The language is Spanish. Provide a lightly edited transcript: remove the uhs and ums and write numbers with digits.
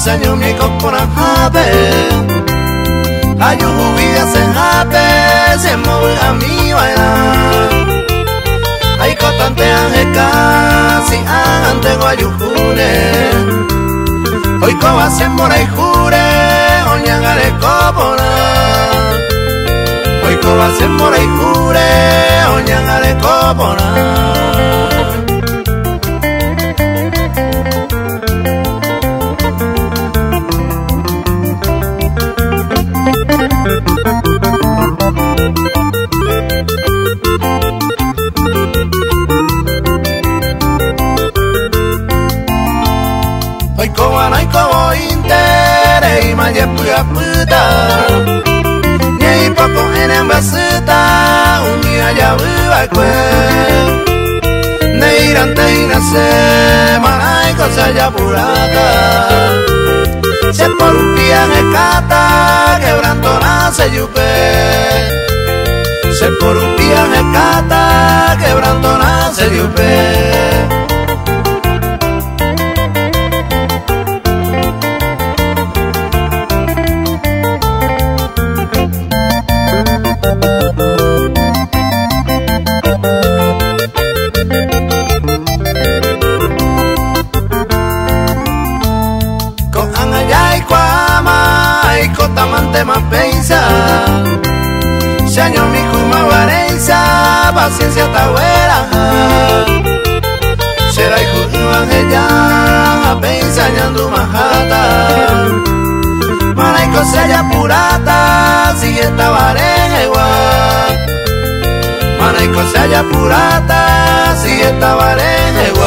Señor mi copona jabe Ayu vida se jabe Se mueve a mi baila Ay cotante anje casi ante guayujune Hoy coba se mora y jure Oñangare copona Hoy coba se mora y jure Oñangare copona Hoy coba no hay como intere y maya puya puta Ni poco en embasita un día ya viva cue Neirante y nace manay cosa ya purata Se por un día escata quebrando nace yupe Se por un día escata quebrando nace yupe Tamante más pensa Se año mi kuma varenza Paciencia ta buena Será y jujuan ella Pensa ñandu majata Manaico se haya purata Si esta varenja igual Manaico se haya purata Si esta varenja igual